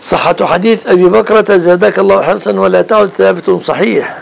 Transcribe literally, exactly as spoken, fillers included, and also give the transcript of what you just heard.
صحة حديث أبي بكرة زادك الله حرصا ولا تعد ثابت صحيح.